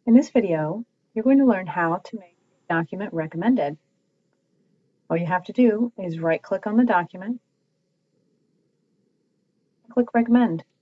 In this video, you're going to learn how to make a document recommended. All you have to do is right-click on the document, click Recommend.